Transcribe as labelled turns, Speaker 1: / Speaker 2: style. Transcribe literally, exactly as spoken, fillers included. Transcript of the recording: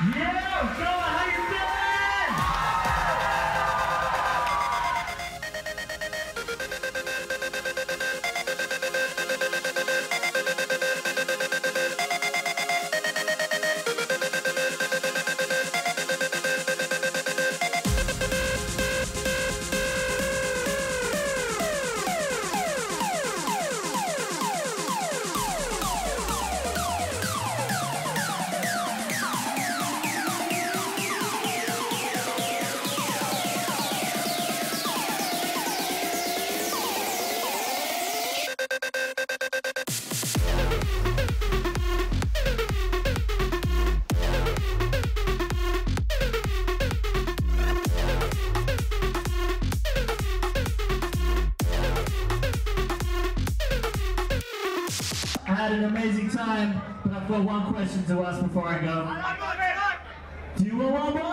Speaker 1: Yeah, fella, how you I had an amazing time, but I've got one question to ask before I go. Do you want one more?